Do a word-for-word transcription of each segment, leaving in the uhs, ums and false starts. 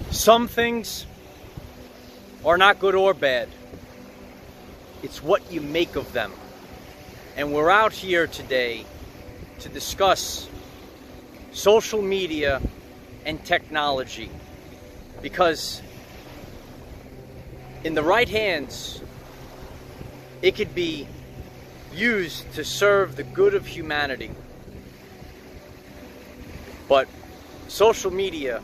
Some things are not good or bad. It's what you make of them. And we're out here today to discuss social media and technology. Because in the right hands, it could be used to serve the good of humanity. But social media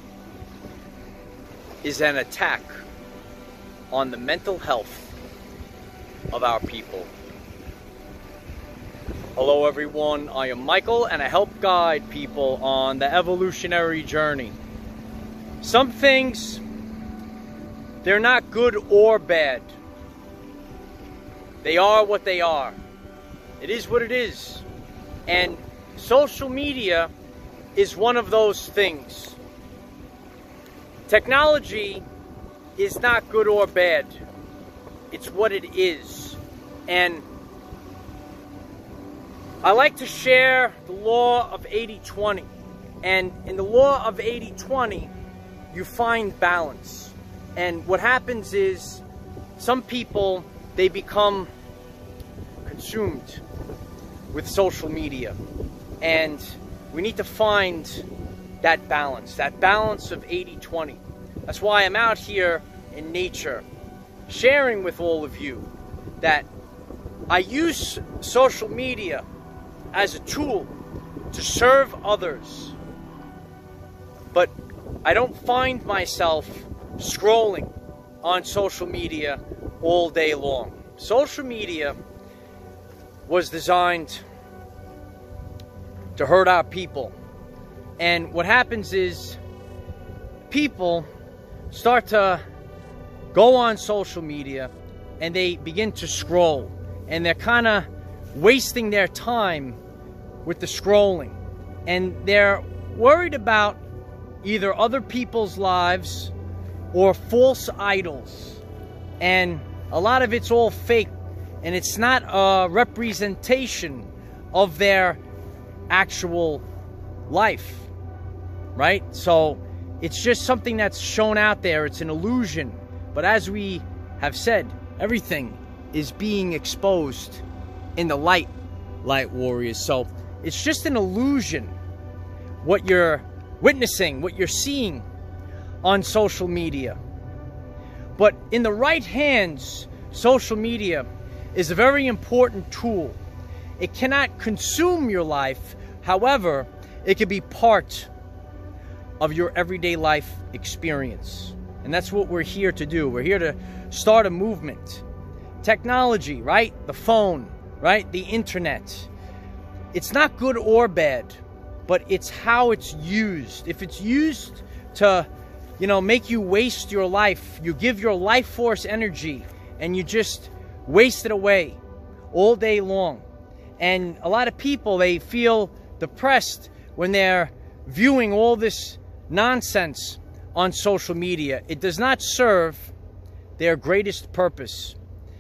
is an attack on the mental health of our people. Hello everyone, I am Michael and I help guide people on the evolutionary journey. Some things, they're not good or bad. They are what they are. It is what it is. And social media is one of those things. Technology is not good or bad. It's what it is. And I like to share the law of eighty twenty. And in the law of eighty twenty, you find balance. And what happens is some people, they become consumed with social media. And we need to find that balance, that balance of eighty twenty. That's why I'm out here in nature, sharing with all of you that I use social media as a tool to serve others. But I don't find myself scrolling on social media all day long. Social media was designed to hurt our people. And what happens is people start to go on social media and they begin to scroll. And they're kind of wasting their time with the scrolling. And they're worried about either other people's lives or false idols. And a lot of it's all fake. And it's not a representation of their actual life, right? So it's just something that's shown out there. It's an illusion. But as we have said, everything is being exposed in the light, light warriors. So it's just an illusion what you're witnessing, what you're seeing on social media. But in the right hands, social media is a very important tool. It cannot consume your life. However, it can be part of your everyday life experience. And that's what we're here to do. We're here to start a movement. Technology, right? The phone, right? The internet. It's not good or bad, but it's how it's used. If it's used to, you know, make you waste your life, you give your life force energy and you just waste it away all day long. And a lot of people, they feel depressed when they're viewing all this nonsense on social media. It does not serve their greatest purpose.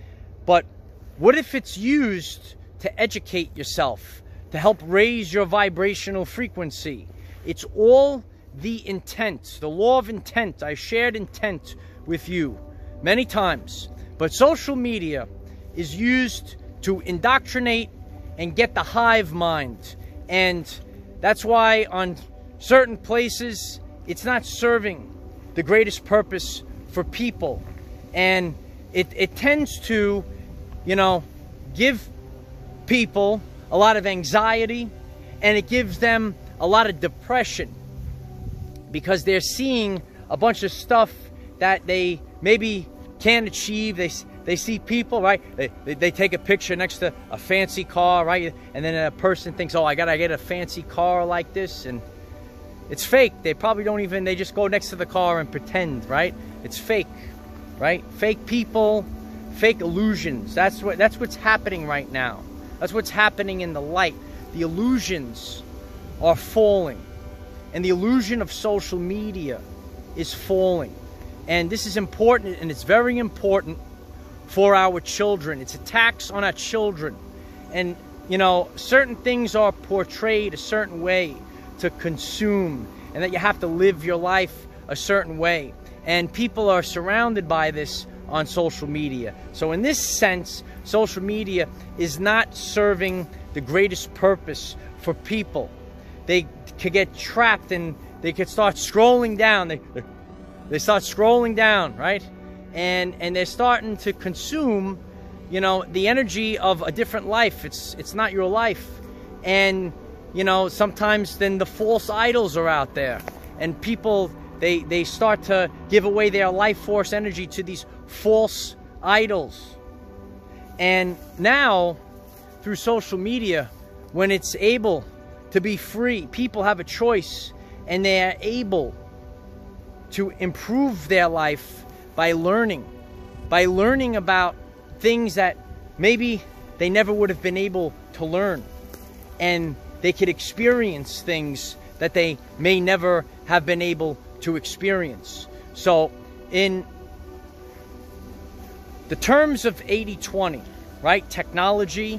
But what if it's used to educate yourself, to help raise your vibrational frequency? It's all the intent, the law of intent. I shared intent with you many times. But social media is used to indoctrinate and get the hive mind. And that's why on certain places, it's not serving the greatest purpose for people. And it, it tends to, you know, give people a lot of anxiety, and it gives them a lot of depression because they're seeing a bunch of stuff that they maybe can't achieve. They They see people, right? They, they, they take a picture next to a fancy car, right? And then a person thinks, oh, I gotta get a fancy car like this. And it's fake. They probably don't even, they just go next to the car and pretend, right? It's fake, right? Fake people, fake illusions. That's what, that's what's happening right now. That's what's happening in the light. The illusions are falling. And the illusion of social media is falling. And this is important, and it's very important for our children. It's attacks on our children. And, you know, certain things are portrayed a certain way to consume, and that you have to live your life a certain way. and people are surrounded by this on social media. So in this sense, social media is not serving the greatest purpose for people. They could get trapped and they could start scrolling down. They, they start scrolling down, right? And and they're starting to consume, you know, the energy of a different life. It's it's not your life. And, you know, sometimes then the false idols are out there. And people, they, they start to give away their life force energy to these false idols. And now, through social media, when it's able to be free, people have a choice, and they are able to improve their life by learning, by learning about things that maybe they never would have been able to learn. And they could experience things that they may never have been able to experience. So in the terms of eighty twenty, right? Technology,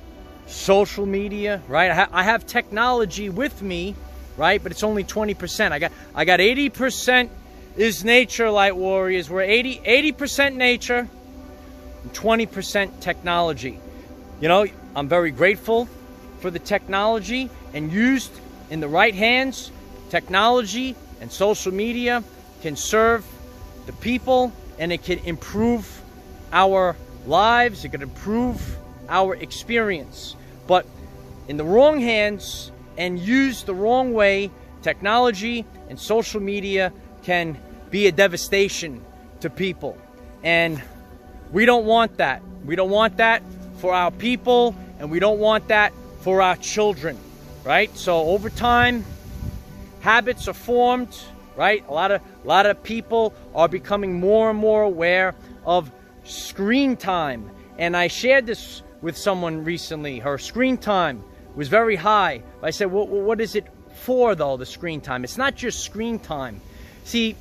social media, right? I, ha I have technology with me, right? But it's only twenty percent. I got I got eighty percent is nature, Light Warriors. We're eighty percent nature and twenty percent technology. You know, I'm very grateful for the technology, and used in the right hands, technology and social media can serve the people, and it can improve our lives, it can improve our experience. But in the wrong hands and used the wrong way, technology and social media can be a devastation to people. And we don't want that. We don't want that for our people, and we don't want that for our children, right? So over time, habits are formed, right? A lot of a lot of people are becoming more and more aware of screen time. And I shared this with someone recently. Her screen time was very high. I said, well, what is it for, though, the screen time? It's not just screen time. See,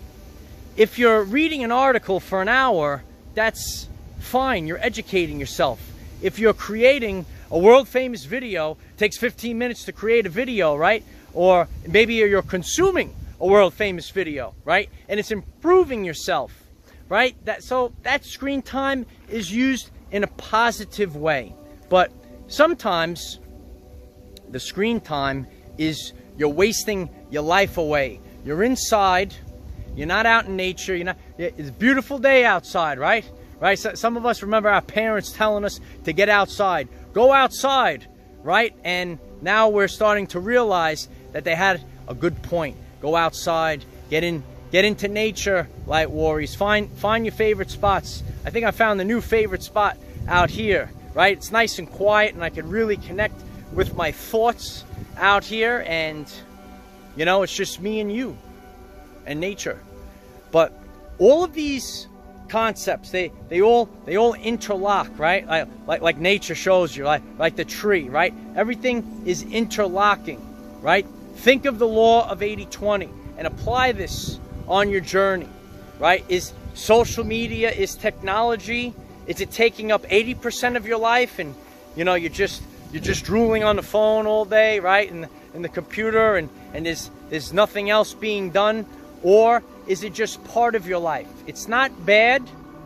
if you're reading an article for an hour, that's fine. You're educating yourself. If you're creating a world-famous video, it takes fifteen minutes to create a video, right? Or maybe you're consuming a world-famous video, right? And it's improving yourself, right? That, so that screen time is used in a positive way. But sometimes the screen time is you're wasting your life away. You're inside. You're not out in nature. You're not. It's a beautiful day outside, right? Right? So some of us remember our parents telling us to get outside. Go outside, right? And now we're starting to realize that they had a good point. Go outside, get in, get into nature, Light Warriors. Find, find your favorite spots. I think I found the new favorite spot out here, right? It's nice and quiet, and I can really connect with my thoughts out here. And, you know, it's just me and you and nature. But all of these concepts, they they all they all interlock, right? Like, like like nature shows you, like like the tree, right? Everything is interlocking, right? Think of the law of eighty twenty and apply this on your journey, right? Is social media, is technology, is it taking up eighty percent of your life, and you know you're just you're just drooling on the phone all day, right? And in the computer, and and there's there's nothing else being done? Or is it just part of your life? It's not bad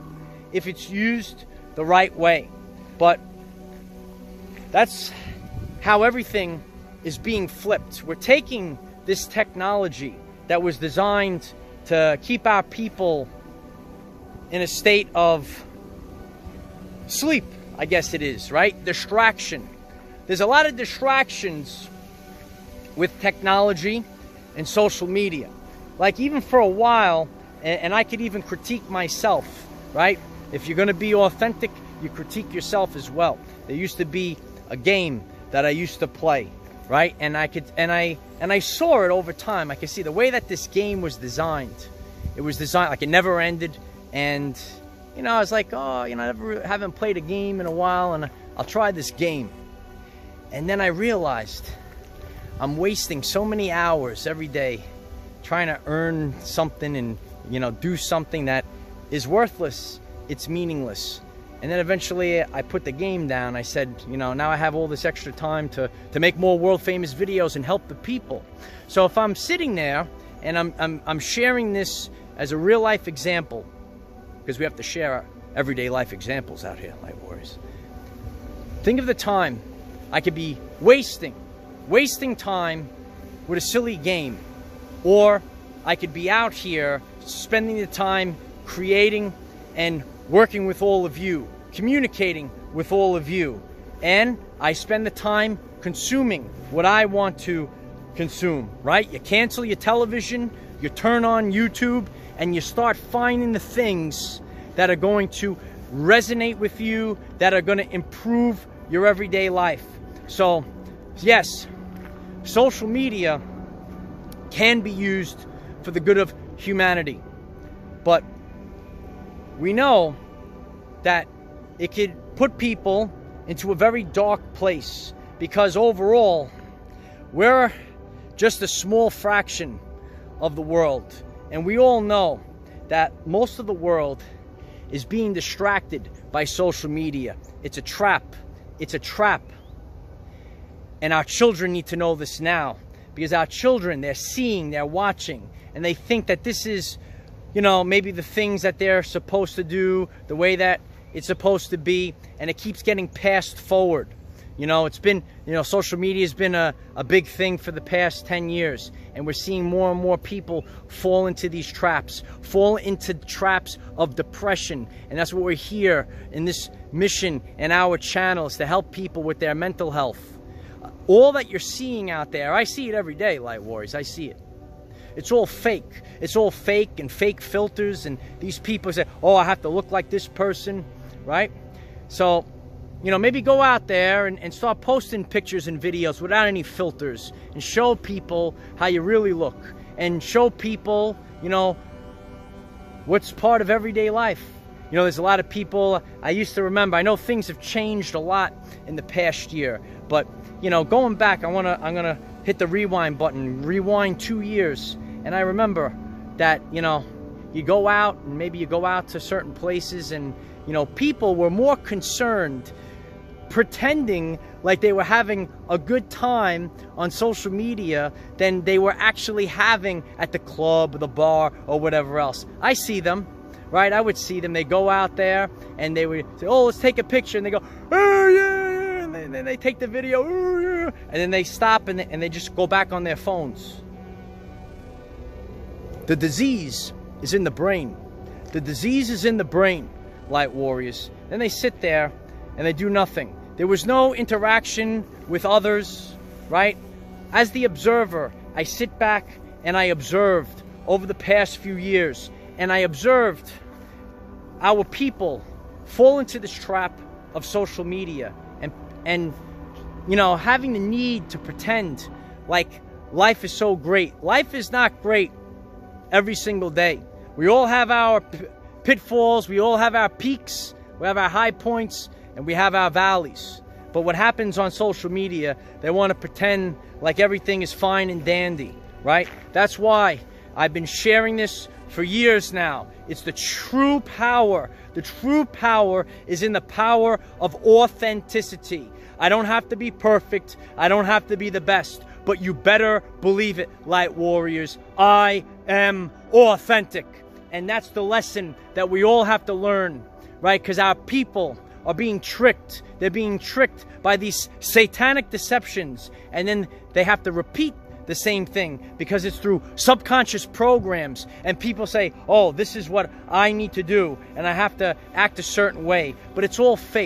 if it's used the right way. But that's how everything is being flipped. We're taking this technology that was designed to keep our people in a state of sleep, I guess it is, right? Distraction. There's a lot of distractions with technology and social media. Like even for a while, and, and I could even critique myself, right? If you're going to be authentic, you critique yourself as well. There used to be a game that I used to play, right? And I could, and I, and I saw it over time. I could see the way that this game was designed. It was designed like it never ended, and you know, I was like, oh, you know, I never haven't played a game in a while, and I'll try this game. And then I realized I'm wasting so many hours every day trying to earn something and, you know, do something that is worthless. It's meaningless. And then eventually I put the game down. I said, you know, now I have all this extra time to, to make more world famous videos and help the people. So if I'm sitting there and I'm, I'm, I'm sharing this as a real life example, because we have to share our everyday life examples out here, Light Warriors. Think of the time I could be wasting, wasting time with a silly game, or I could be out here spending the time creating and working with all of you, communicating with all of you, and I spend the time consuming what I want to consume, right? You cancel your television, you turn on YouTube, and you start finding the things that are going to resonate with you, that are going to improve your everyday life. So, yes, social media can be used for the good of humanity, but we know that it could put people into a very dark place, because overall we're just a small fraction of the world, and we all know that most of the world is being distracted by social media. It's a trap. It's a trap. And our children need to know this now, because our children, they're seeing, they're watching, and they think that this is, you know, maybe the things that they're supposed to do, the way that it's supposed to be, and it keeps getting passed forward. You know, it's been, you know, social media has been a, a big thing for the past ten years, and we're seeing more and more people fall into these traps, fall into traps of depression, and that's what we're here in this mission and our channels, to help people with their mental health. All that you're seeing out there, I see it every day, Light Warriors, I see it. It's all fake. It's all fake and fake filters, and these people say, oh, I have to look like this person, right? So, you know, maybe go out there and, and start posting pictures and videos without any filters, and show people how you really look, and show people, you know, what's part of everyday life. You know, there's a lot of people, I used to remember, I know things have changed a lot in the past year, but, you know, going back, I wanna, I'm gonna hit the rewind button, rewind two years, and I remember that, you know, you go out, and maybe you go out to certain places, and, you know, people were more concerned pretending like they were having a good time on social media than they were actually having at the club, the bar, or whatever else. I see them, right? I would see them. They go out there and they would say, oh, let's take a picture. And they go, oh, yeah. And then they take the video, oh, yeah. And then they stop and they, and they just go back on their phones. The disease is in the brain. The disease is in the brain, Light Warriors. Then they sit there and they do nothing. There was no interaction with others, right? As the observer, I sit back and I observed over the past few years, and I observed our people fall into this trap of social media, and, and you know, having the need to pretend like life is so great. Life is not great every single day. We all have our pitfalls, we all have our peaks, we have our high points, and we have our valleys. But what happens on social media, they want to pretend like everything is fine and dandy, right? That's why I've been sharing this for years now. It's the true power. The true power is in the power of authenticity. I don't have to be perfect. I don't have to be the best. But you better believe it, Light Warriors. I am authentic. And that's the lesson that we all have to learn, right? Because our people are being tricked. They're being tricked by these satanic deceptions, and then they have to repeat the same thing because it's through subconscious programs, and people say, oh, this is what I need to do and I have to act a certain way, but it's all fake.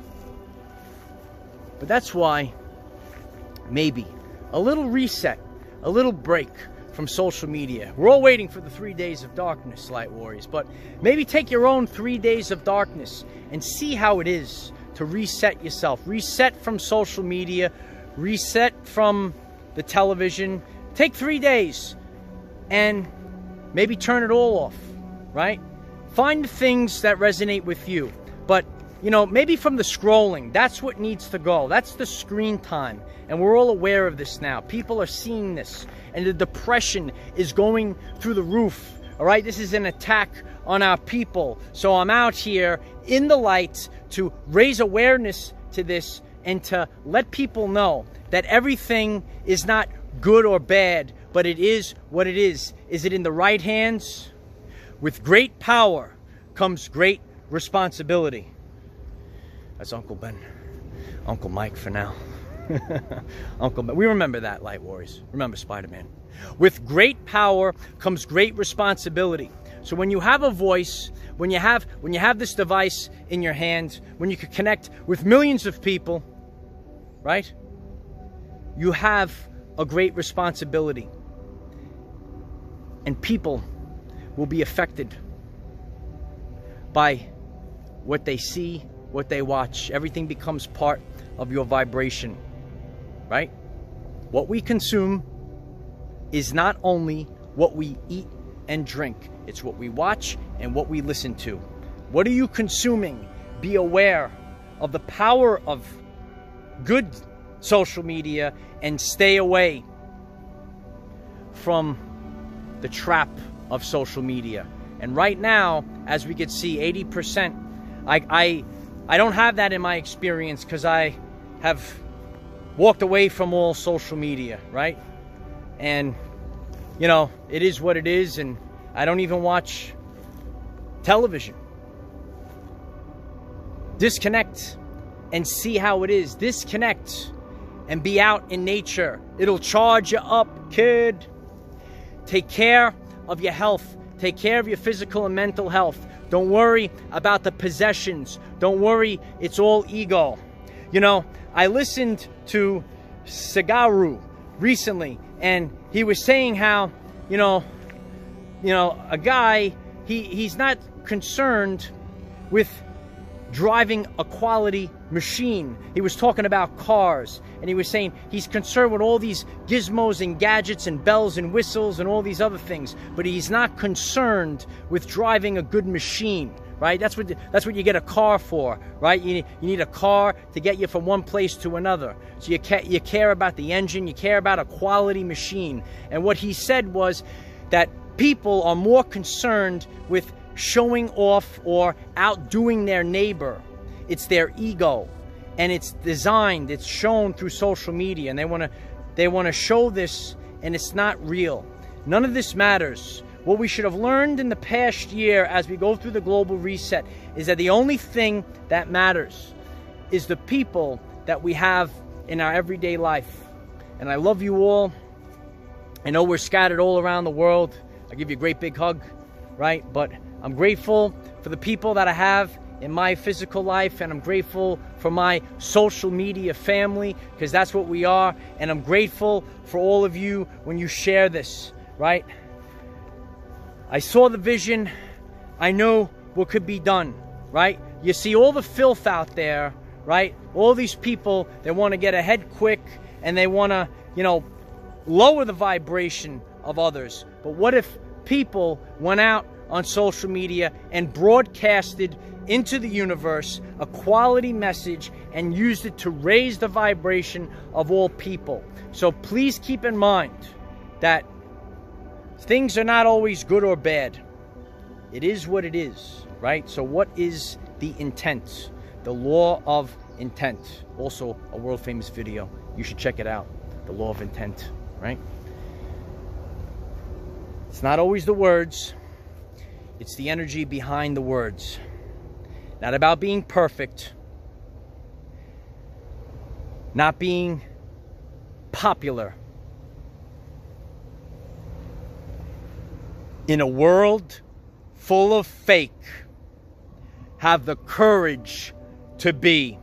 But that's why maybe a little reset, a little break from social media. We're all waiting for the three days of darkness, Light Warriors, but maybe take your own three days of darkness and see how it is to reset yourself. Reset from social media, reset from the television. Take three days and maybe turn it all off, right? Find the things that resonate with you. But, you know, maybe from the scrolling, that's what needs to go. That's the screen time. And we're all aware of this now. People are seeing this. And the depression is going through the roof. All right? This is an attack on our people. So I'm out here in the light to raise awareness to this and to let people know that everything is not good or bad, but it is what it is. Is it in the right hands? With great power comes great responsibility. That's Uncle Ben. Uncle Mike for now. Uncle Ben. We remember that, Light Warriors. Remember Spider-Man. With great power comes great responsibility. So when you have a voice, when you have when you have this device in your hand, when you can connect with millions of people, right? You have a great responsibility. And people will be affected by what they see, what they watch. Everything becomes part of your vibration, right? What we consume is not only what we eat and drink, it's what we watch and what we listen to. What are you consuming? Be aware of the power of good social media and stay away from the trap of social media. And right now, as we can see, eighty percent, I, I, I don't have that in my experience because I have walked away from all social media, right? And, you know, it is what it is, and I don't even watch television. Disconnect and see how it is. Disconnect and be out in nature. It'll charge you up, kid. Take care of your health. Take care of your physical and mental health. Don't worry about the possessions. Don't worry, it's all ego. You know, I listened to Sagaru recently, and he was saying how, you know, you know, a guy, he, he's not concerned with driving a quality machine. He was talking about cars, and he was saying he's concerned with all these gizmos and gadgets and bells and whistles and all these other things, but he's not concerned with driving a good machine, right? That's what that's what you get a car for, right? You need, you need a car to get you from one place to another. So you ca you care about the engine, you care about a quality machine. And what he said was that people are more concerned with showing off or outdoing their neighbor. It's their ego, and it's designed, it's shown through social media, and they want to they want to show this, and it's not real. None of this matters. What we should have learned in the past year as we go through the global reset is that the only thing that matters is the people that we have in our everyday life. And I love you all. I know we're scattered all around the world. I give you a great big hug, right? But I'm grateful for the people that I have in my physical life, and I'm grateful for my social media family, because that's what we are. And I'm grateful for all of you when you share this, right? I saw the vision. I know what could be done, right? You see all the filth out there, right? All these people, they want to get ahead quick, and they want to, you know, lower the vibration of others. But what if people went out on social media and broadcasted into the universe a quality message and used it to raise the vibration of all people? So please keep in mind that things are not always good or bad. It is what it is, right? So what is the intent? The law of intent. Also a world famous video. You should check it out. The law of intent, right? It's not always the words. It's the energy behind the words. Not about being perfect. Not being popular. In a world full of fake, have the courage to be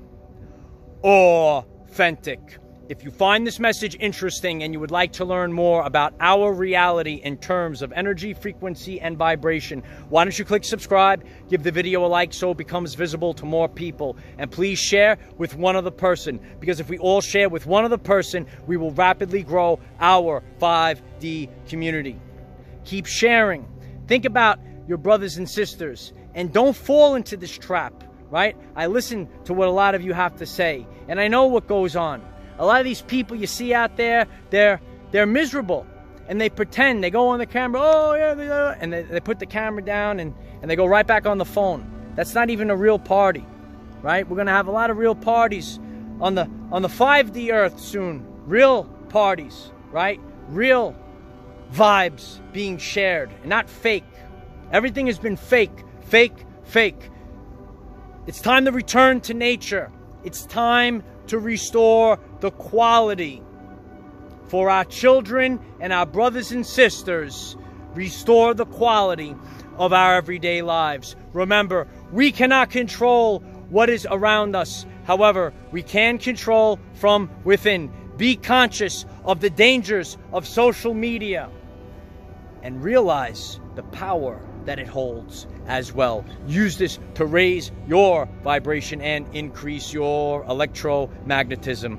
authentic. If you find this message interesting and you would like to learn more about our reality in terms of energy, frequency, and vibration, why don't you click subscribe, give the video a like so it becomes visible to more people, and please share with one other person, because if we all share with one other person, we will rapidly grow our five D community. Keep sharing. Think about your brothers and sisters, and don't fall into this trap, right? I listen to what a lot of you have to say, and I know what goes on. A lot of these people you see out there, they're they're miserable, and they pretend. They go on the camera, oh yeah, they, uh, and they, they put the camera down, and, and they go right back on the phone. That's not even a real party, right? We're gonna have a lot of real parties on the on the five D Earth soon. Real parties, right? Real vibes being shared, and not fake, Everything has been fake, fake, fake. It's time to return to nature. It's time to restore the quality for our children and our brothers and sisters. Restore the quality of our everyday lives. Remember, we cannot control what is around us. However, we can control from within. Be conscious of the dangers of social media and realize the power that it holds as well. Use this to raise your vibration and increase your electromagnetism.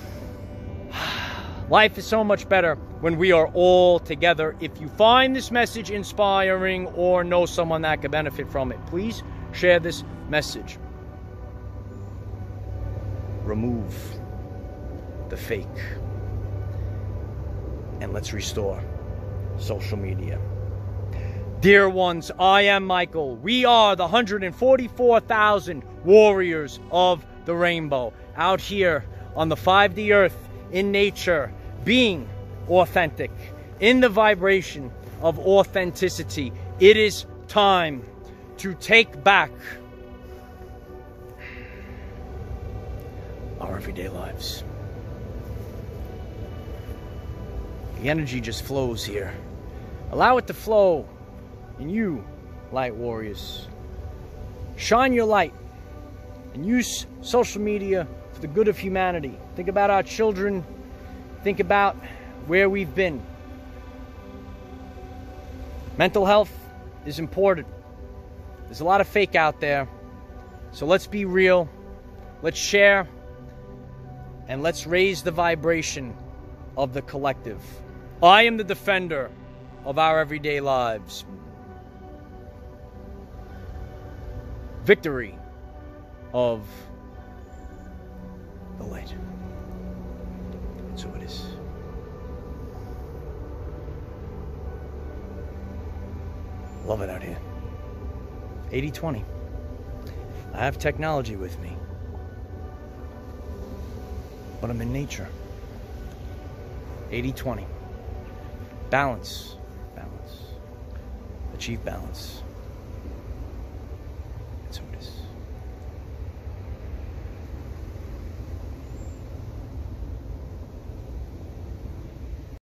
Life is so much better when we are all together. If you find this message inspiring or know someone that could benefit from it, please share this message. Remove the fake. And let's restore social media. Dear ones, I am Michael. We are the one hundred forty-four thousand warriors of the rainbow, out here on the five D earth, in nature, being authentic, in the vibration of authenticity. It is time to take back our everyday lives. The energy just flows here. Allow it to flow in you, light warriors. Shine your light and use social media for the good of humanity. Think about our children. Think about where we've been. Mental health is important. There's a lot of fake out there. So let's be real. Let's share. And let's raise the vibration of the collective. I am the defender of our everyday lives. Victory of the light. And so it is. Love it out here. eighty twenty. I have technology with me, but I'm in nature. eighty twenty. Balance. Balance. Achieve balance.